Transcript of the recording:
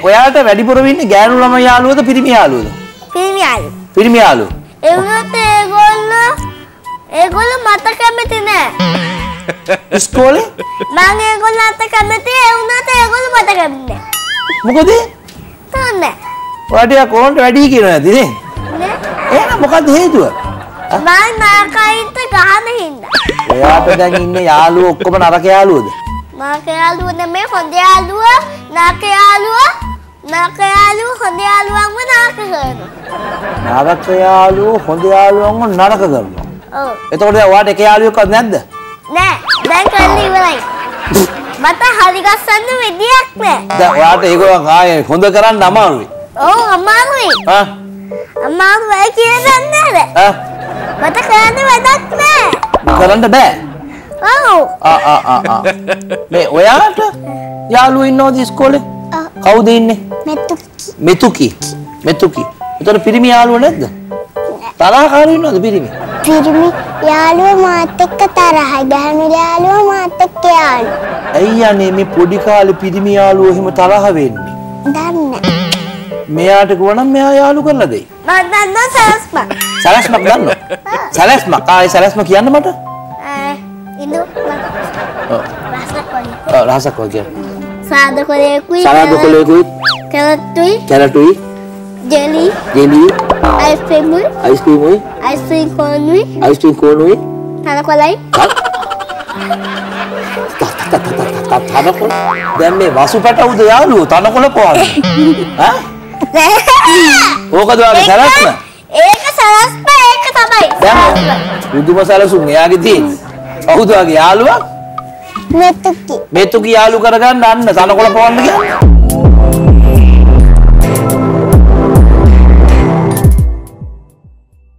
ඔයාලට වැඩිපුර වෙන්නේ ගෑනු ළමයි යාළුවද පිරිමි යාළුවද? පිරිමි යාළුවෝ. පිරිමි යාළුවෝ. ඒ වුණත් ඒගොල්ලෝ මට කැමති නෑ. ඉස්කෝලේ? මම ඒගොල්ලන්ට කැමති ඒ වුණත් ඒගොල්ලෝ මට කැමති නෑ. මොකද? තන්නේ. ඔයාට කොහොමද වැඩි කියනවා නැති නේ? නේ? එහෙනම් මොකද්ද හේතුව? මම නාකයින්ට ගහන හින්දා. ඔයාට දැන් ඉන්නේ යාළුවෝ ඔක්කොම නරක යාළුවෝද? නරක යාළුවෝ නෙමෙයි හොඳ යාළුවෝ. නරක යාළුවෝ හොඳ යාළුවන්ව නරක කරනවා. නරක යාළුවෝ හොඳ යාළුවන්ව නරක කරනවා. ඔව්. එතකොට ඔයාට එක යාළුවෙක්වත් නැද්ද? නෑ. දැන් කරලා ඉවරයි. මට හරි ගස්සන්න විදියක් නෑ. දැන් ඔයාට ඒගොල්ලන් ආයේ හොඳ කරන්න අමාරුයි. ඔව් අමාරුයි. ආ අමාරුයි කියන්නේ නැහැ. ආ මට කරන්න වැඩක් නෑ. කරන්න බෑ. ඔව්. මේ ඔයාට යාළුවෝ ඉන්නවද ඉස්කෝලේ? කවුද ඉන්නේ? මෙතුකි. එතකොට පිරිමි යාළුවෝ නැද්ද? තරහකාරයෝ ඉන්නවද පිරිමි? පිරිමි යාළුවෝ මාත් එක්ක තරහයි. ගැහණු යාළුවෝ මාත් එක්ක යාළුවෝ. ඇයි අනේ මේ පොඩි කාලේ පිරිමි යාළුවෝ එහෙම තරහ වෙන්නේ? දන්නේ. මෙයාට කිව්වනම් මෙයා යාළු කරලා දෙයි. මම දන්නවා සරස්මක්. සලස්මක් දන්නව? සලස්මක්. ආයේ සලස්ම කියන්න මට. ඉඳු. ඔව්. රහසක් වගේ. සාදකොලේකුයි. සලාදකොලේකුයි. කැරට්ටුයි. ජෙලි. අයිස්ක්‍රීමුයි. අයිස්ක්‍රීම් කෝනුයි. තනකොළයි. තනකොළ. දැන් මේ වසුපැටවුද යාළුවෝ තනකොළ පොවන්නේ? ඈ? ඕකද වගේ සලස්ම? ඒක සලස්ම ඒක තමයි. දැන් බුදුම සලසුන් එයාගේ තියෙන්නේ. කවුද වගේ යාළුවා? මෙතුකි. මෙතුකි යාළු කරගන්න අන්න තනකොළ පොවන්න කියන්නේ.